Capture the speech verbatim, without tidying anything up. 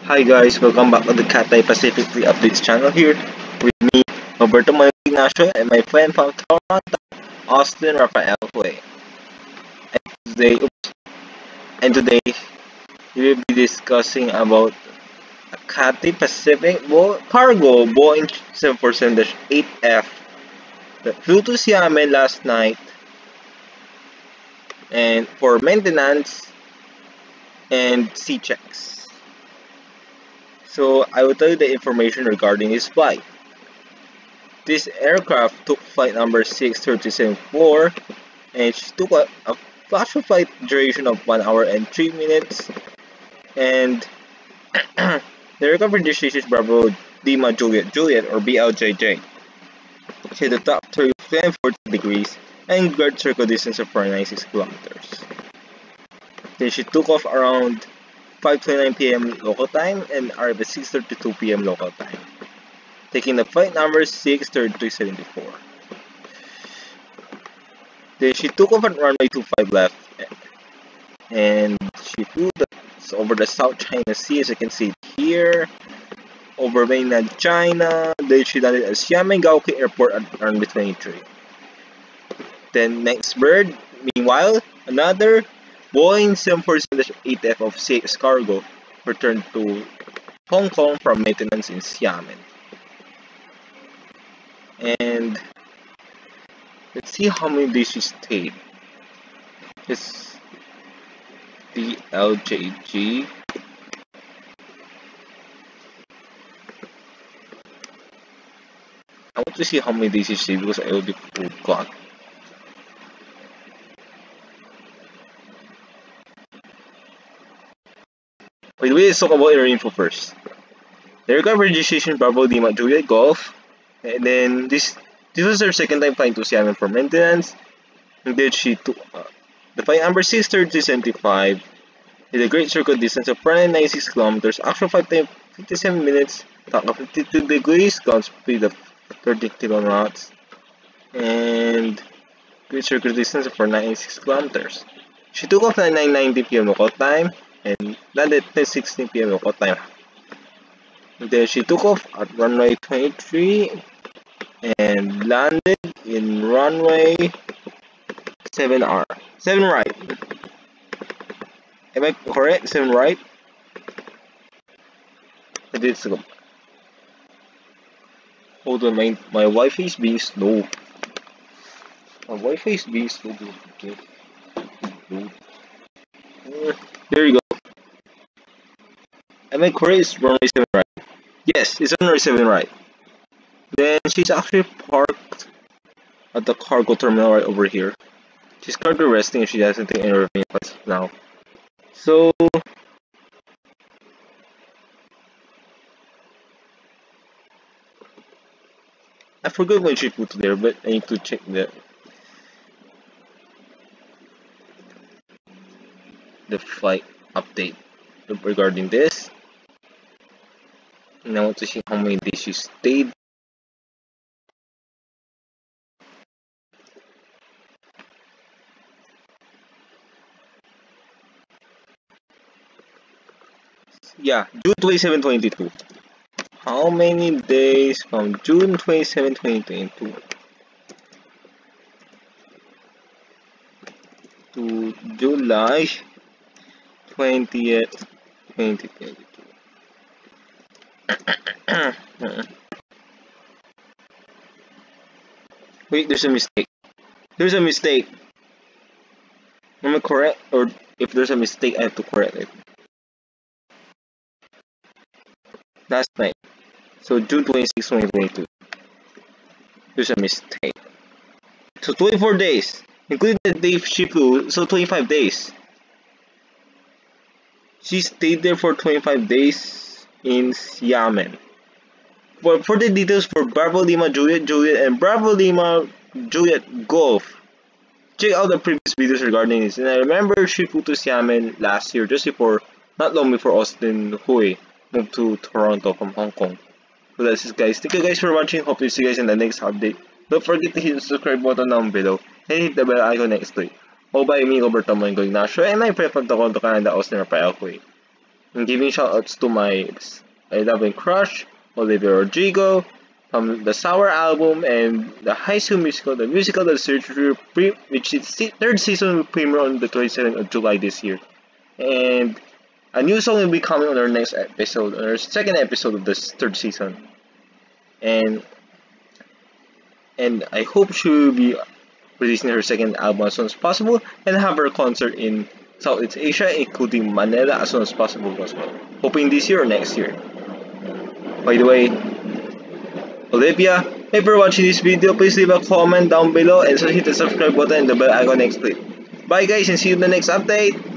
Hi guys, welcome back to the CATHAY Pacific Updates channel here with me, Roberto Ignacio, and my friend from Toronto, Austin Rafael Hui. And today, oops, and today we will be discussing about a CATHAY Pacific Bo cargo Boeing seven forty-seven dash eight F that flew to Xiamen last night and for maintenance and sea checks. So I will tell you the information regarding his flight. This aircraft took flight number six three seven four and she took a, a actual flight duration of one hour and three minutes, and the aircraft registration is Bravo Lima Juliet Juliet or B L J J. She had a top thirty-three and forty degrees and guard circle distance of four hundred ninety-six kilometers. Then she took off around five twenty-nine p m local time and arrived at six thirty-two p m local time, taking the flight number six thirty-three seventy-four. Then she took off at runway two five left and she flew the, over the South China Sea, as you can see here, over mainland China. Then she landed at Xiamen Gaoke Airport at runway twenty-three. Then next bird, meanwhile, another Boeing seven forty-seven dash eight F of C X cargo returned to Hong Kong from maintenance in Xiamen. And let's see how many days she stayed. It's B L J G. I want to see how many days she stayed because I already forgot. By the way, let's talk about air info first. The aircraft registration Bravo Lima Juliet Golf, and then this this was her second time flying to Xiamen for maintenance. And then she took uh, the flight number six thirty seventy-five with a great circle distance of four hundred ninety-six kilometers, actual flight time fifty-seven minutes, top of fifty-two degrees, ground speed of thirty kilonauts, and great circle distance of four hundred ninety-six kilometers. She took off at nine ninety p m local time and landed at ten sixteen p m local time. And then she took off at runway twenty-three and landed in runway seven R. seven right. Am I correct? seven right? I did so. Hold on, my, my Wi-Fi is being slow. My Wi-Fi is being slow. Okay. Uh, there you go. Am I correct? It's runway seven right. Yes, it's runway seven right. Then she's actually parked at the cargo terminal right over here. She's currently resting and she hasn't taken any revenue flights now. So I forgot when she put there, but I need to check the the flight update regarding this. And I want to see how many days she stayed. Yeah, June twenty-seventh, twenty twenty-two. How many days from June twenty-seventh, twenty twenty-two to July twentieth, twenty twenty-two? Wait, there's a mistake. There's a mistake. Am I correct? Or if there's a mistake, I have to correct it. Last night. So June twenty-sixth, twenty twenty-two. There's a mistake. So twenty-four days, including the day she flew, so twenty-five days. She stayed there for twenty-five days in Xiamen. For further details for Bravo Lima Juliet Juliet and Bravo Lima Juliet Golf, check out the previous videos regarding this. And I remember she flew to Xiamen last year, just before, not long before Austin Hui moved to Toronto from Hong Kong. So that's it, guys. Thank you guys for watching. Hope to see you guys in the next update. Don't forget to hit the subscribe button down below and hit the bell icon next to it. All by me, Roberto Ignacio, and my friend from Toronto, Canada, Austin Rafael Hui. And giving shoutouts to my I love and crush, Olivia Rodrigo, from the Sour album and the High School Musical, the musical that search pre which its third season will premiere on the twenty-seventh of July this year. And a new song will be coming on our next episode, on our second episode of this third season. And and I hope she will be releasing her second album as soon as possible and have her concert in Southeast Asia, including Manila, as soon as possible as well. Hoping this year or next year. By the way, Olivia, if you're watching this video, please leave a comment down below and hit the subscribe button and the bell icon next clip. Bye guys and see you in the next update!